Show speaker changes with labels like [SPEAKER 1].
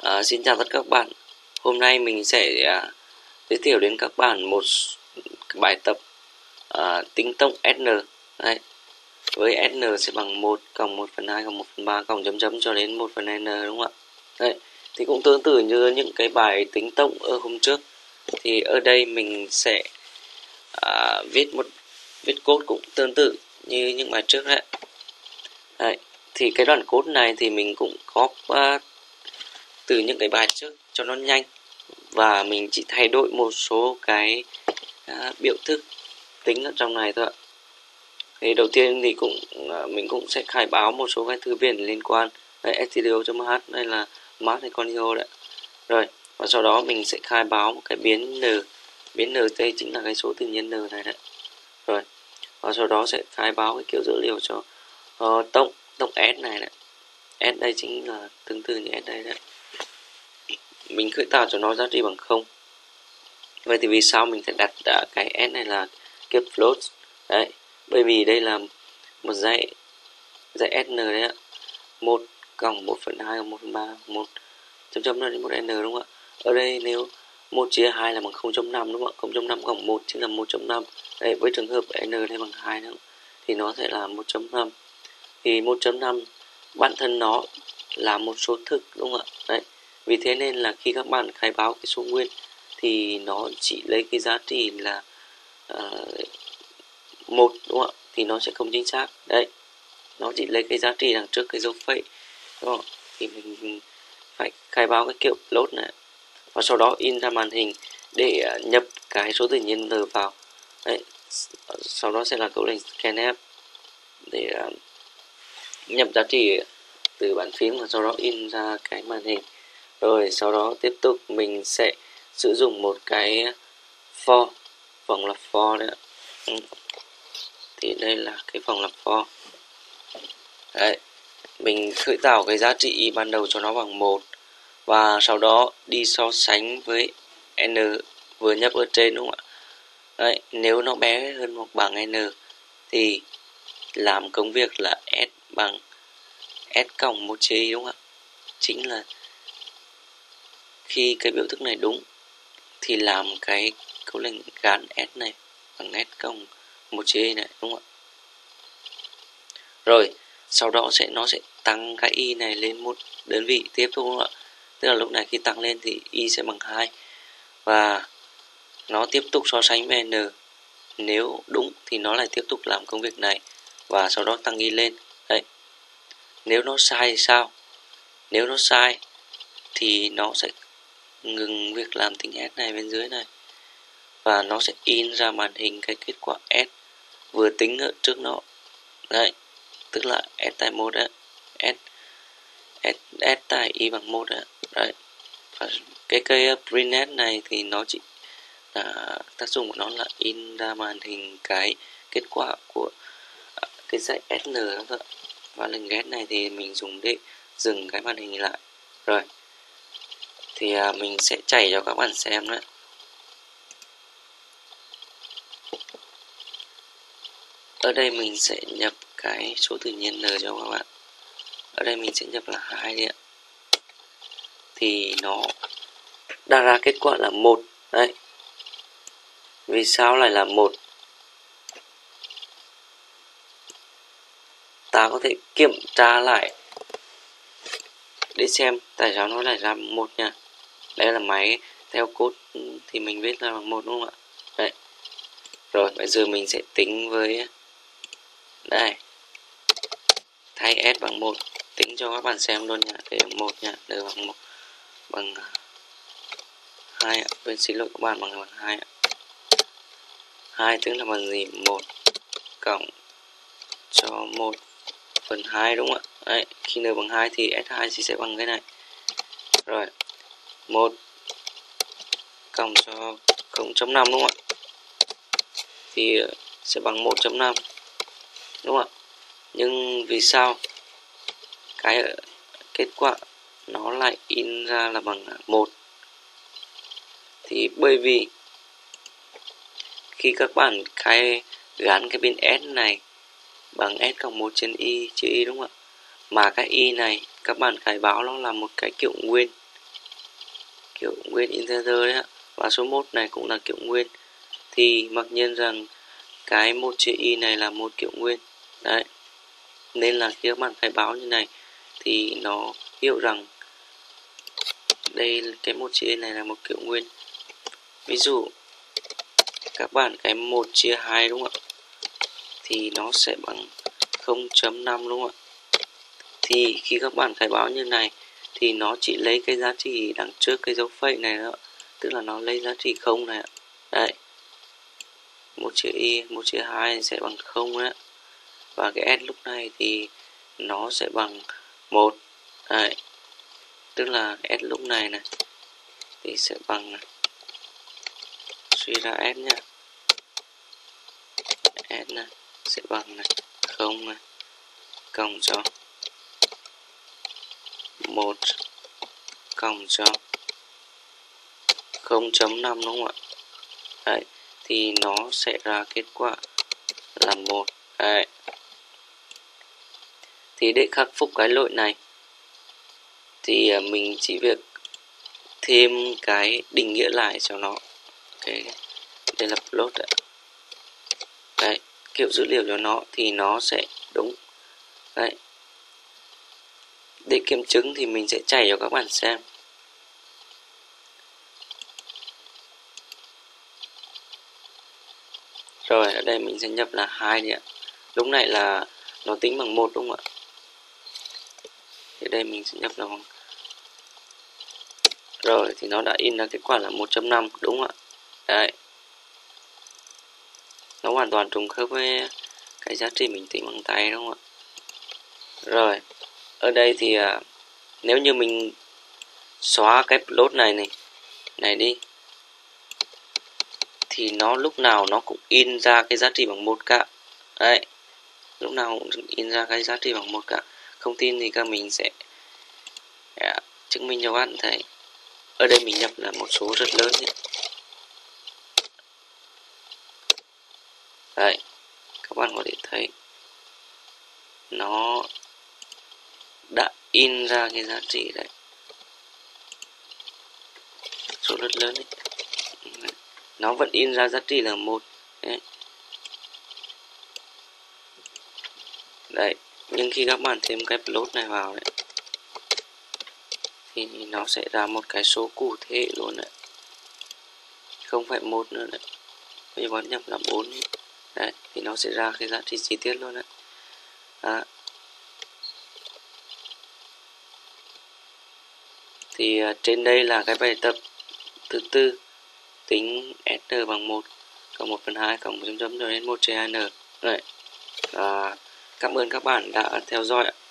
[SPEAKER 1] Xin chào tất cả các bạn. Hôm nay mình sẽ giới thiệu đến các bạn một bài tập tính tổng SN. Đây, với SN sẽ bằng 1 cộng 1/2 cộng 1/3 cộng chấm chấm cho đến 1/n, đúng không ạ? Đây, thì cũng tương tự như những cái bài tính tổng ở hôm trước. Thì ở đây mình sẽ viết code cũng tương tự như những bài trước đấy. Đây, thì cái đoạn code này thì mình cũng copy từ những cái bài trước cho nó nhanh, và mình chỉ thay đổi một số cái biểu thức tính ở trong này thôi ạ. Thì đầu tiên thì mình cũng sẽ khai báo một số cái thư viện liên quan. Đây, stdio.h, đây là math hay con hero đấy. Rồi, và sau đó mình sẽ khai báo một cái biến n đây chính là cái số tự nhiên n này đấy. Rồi, và sau đó sẽ khai báo cái kiểu dữ liệu cho tổng s này đấy. S đây chính là tương tự như S đây đấy. Mình khởi tạo cho nó giá trị bằng 0. Vậy thì vì sao mình phải đặt cái S này là cái float đấy? Bởi vì đây là một dãy SN đấy ạ. 1 cộng 1/2 cộng 1/3, 1 chấm chấm là đến 1n, đúng không ạ? Ở đây nếu 1 chia 2 là bằng 0.5, đúng không ạ? 0.5 cộng 1 chính là 1.5. Đấy, với trường hợp n đây bằng 2 nữa thì nó sẽ là 1.5. Thì 1.5 bản thân nó là một số thực, đúng không ạ? Đấy. Vì thế nên là khi các bạn khai báo cái số nguyên thì nó chỉ lấy cái giá trị là 1, đúng không ạ? Thì nó sẽ không chính xác. Đấy, nó chỉ lấy cái giá trị đằng trước cái dấu phẩy, đúng không? Thì mình phải khai báo cái kiểu float này, và sau đó in ra màn hình để nhập cái số tự nhiên n vào. Đấy, sau đó sẽ là câu lệnh scanf để nhập giá trị từ bàn phím, và sau đó in ra cái màn hình. Rồi sau đó tiếp tục mình sẽ sử dụng một cái for, vòng lặp for đấy. Thì đây là cái vòng lặp for. Đấy, mình khởi tạo cái giá trị y ban đầu cho nó bằng 1, và sau đó đi so sánh với n vừa nhập ở trên, đúng không ạ? Đấy, nếu nó bé hơn hoặc bằng n thì làm công việc là s bằng s cộng 1 chia y, đúng không ạ? Chính là khi cái biểu thức này đúng thì làm cái câu lệnh gán s này bằng s cộng 1 chia y này, đúng không ạ? Rồi sau đó nó sẽ tăng cái y này lên một đơn vị tiếp tục, đúng không ạ? Tức là lúc này khi tăng lên thì y sẽ bằng 2, và nó tiếp tục so sánh với n. Nếu đúng thì nó lại tiếp tục làm công việc này, và sau đó tăng y lên. Đấy, nếu nó sai thì sao? Nếu nó sai thì nó sẽ ngừng việc làm tính S này bên dưới này, và nó sẽ in ra màn hình cái kết quả S vừa tính ở trước nó. Đấy, tức là S tại 1 đấy. S tại y bằng 1 đấy. Đấy, và cái cây printf này thì nó chỉ tác dụng của nó là in ra màn hình cái kết quả của cái dãy SN đó thôi. Và lệnh get này thì mình dùng để dừng cái màn hình lại. Rồi, thì mình sẽ chạy cho các bạn xem đấy. Ở đây mình sẽ nhập cái số tự nhiên n cho các bạn. Ở đây mình sẽ nhập là 2 đi ạ. Thì nó đã ra kết quả là 1. Đấy, vì sao lại là 1? Ta có thể kiểm tra lại để xem tại sao nó lại ra 1 nha. Đây là máy theo code thì mình viết ra bằng 1, đúng không ạ? Đấy. Rồi bây giờ mình sẽ tính với đây, thay s bằng 1, tính cho các bạn xem luôn nha. Đây là 1 nha, n bằng 1 bằng 2 ạ. Bên xin lỗi các bạn, bằng 2 ạ. 2 tức là bằng gì? 1 cộng cho 1/2, đúng không ạ? Đấy, khi n bằng 2 thì S2 thì sẽ bằng cái này. Rồi, 1 cộng cho 0.5, đúng không ạ? Thì sẽ bằng 1.5, đúng không ạ? Nhưng vì sao cái kết quả nó lại in ra là bằng 1? Thì bởi vì khi các bạn gắn cái bên S này bằng S cộng 1 trên y chia y, đúng không ạ? Mà cái y này các bạn khai báo nó là một cái kiểu nguyên, kiểu nguyên integer đấy ạ. Và số 1 này cũng là kiểu nguyên. Thì mặc nhiên rằng cái 1 chia y này là một kiểu nguyên. Đấy. Nên là khi các bạn khai báo như này thì nó hiểu rằng đây cái 1 chia y này là một kiểu nguyên. Ví dụ các bạn cái 1 chia 2 đúng không ạ? Thì nó sẽ bằng 0.5 đúng không ạ? Thì khi các bạn khai báo như này thì nó chỉ lấy cái giá trị đằng trước cái dấu phẩy này đó, tức là nó lấy giá trị 0 này ạ. Đấy. 1 chia y, 1 chia 2 sẽ bằng 0 đấy. Và cái s lúc này thì nó sẽ bằng 1. Đấy. Tức là s lúc này này thì sẽ bằng này. Suy ra s nhá. S này sẽ bằng này 0 này cộng cho 1 cộng cho 0.5 đúng không ạ? Đấy, thì nó sẽ ra kết quả là 1. Đấy. Thì để khắc phục cái lỗi này thì mình chỉ việc thêm cái định nghĩa lại cho nó. Okay. Đây là plot đấy. Đấy, kiểu dữ liệu cho nó thì nó sẽ đúng. Đấy. Để kiểm chứng thì mình sẽ chạy cho các bạn xem. Rồi, ở đây mình sẽ nhập là 2 đi ạ. Lúc này là nó tính bằng 1 đúng không ạ? Thì đây mình sẽ nhập là bằng... Rồi, thì nó đã in ra kết quả là 1.5 đúng không ạ? Đấy. Nó hoàn toàn trùng khớp với cái giá trị mình tính bằng tay đúng không ạ? Rồi, ở đây thì nếu như mình xóa cái plot này đi thì nó lúc nào nó cũng in ra cái giá trị bằng 1 cả. Đấy. Lúc nào cũng in ra cái giá trị bằng 1 cả. Không tin thì các mình sẽ chứng minh cho các bạn thấy. Ở đây mình nhập là một số rất lớn nhé. Đấy, các bạn có thể thấy nó đã in ra cái giá trị đấy, số rất lớn đấy. Nó vẫn in ra giá trị là 1 đấy. Đấy, nhưng khi các bạn thêm cái plot này vào đấy thì nó sẽ ra một cái số cụ thể luôn đấy, không phải 1 nữa đấy. Bây giờ bạn nhập là 4 ấy. Đấy, thì nó sẽ ra cái giá trị chi tiết luôn đấy. Đó. Thì trên đây là cái bài tập thứ tư, tính S bằng 1 cộng 1/2 cộng 1 chấm chấm rồi đến 1 chia 2n. Đấy. Cảm ơn các bạn đã theo dõi ạ.